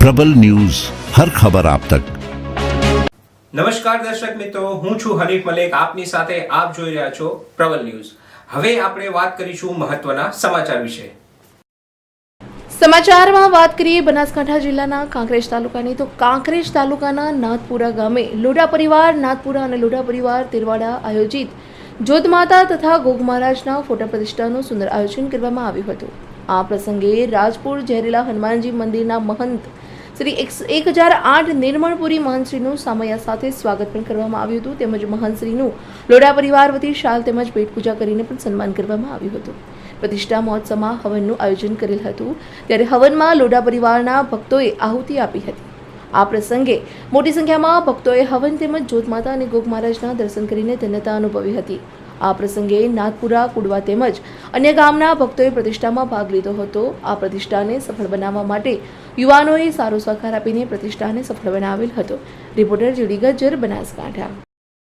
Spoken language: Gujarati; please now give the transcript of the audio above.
પ્રબલ ન્યૂઝ હર ખબર આપ તક। નમસ્કાર દર્શક મિત્રો, હું છું હરીફ મલેક, આપની સાથે આપ જોઈ રહ્યા છો પ્રબલ ન્યૂઝ। હવે આપણે વાત કરીશું મહત્વના સમાચાર વિશે। સમાચારમાં વાત કરીએ બનાસકાંઠા જિલ્લાના કાંકરેજ તાલુકાની, તો કાંકરેજ તાલુકાના નાથપુરા ગામે લોઢા પરિવાર નાથપુરા અને લોઢા પરિવાર તેરવાડા આયોજિત જોતમાતા તથા ગોગ મહારાજના ફોટા પ્રતિષ્ઠાનું સુંદર આયોજન કરવામાં આવ્યું હતું। આ પ્રસંગે રાજપુર ઝેરેલા હનુમાનજી મંદિરના મહંત શ્રી 1008 નિર્મળપુરી મહંતશ્રીનું સામૈયા સાથે સ્વાગત પણ કરવામાં આવ્યું હતું, તેમજ મહંતશ્રીનું લોઢા પરિવાર વતી શાલ તેમજ ભેટ પૂજા કરીને પણ સન્માન કરવામાં આવ્યું હતું। પ્રતિષ્ઠા મહોત્સવમાં હવનનું આયોજન કરેલ હતું, ત્યારે હવનમાં લોઢા પરિવારના ભક્તોએ આહુતિ આપી હતી। આ પ્રસંગે મોટી સંખ્યામાં ભક્તોએ હવન તેમજ જોતમાતા અને ગોગ મહારાજના દર્શન કરીને ધન્યતા અનુભવી હતી। આ પ્રસંગે નાથપુરા, કુડવા તેમજ અન્ય ગામના ભક્તોએ પ્રતિષ્ઠામાં ભાગ લીધો હતો। આ પ્રતિષ્ઠાને સફળ બનાવવા માટે યુવાનોએ સારો સહકાર આપીને પ્રતિષ્ઠાને સફળ બનાવેલ હતો। Reporter GD Gajjar, Banaskantha.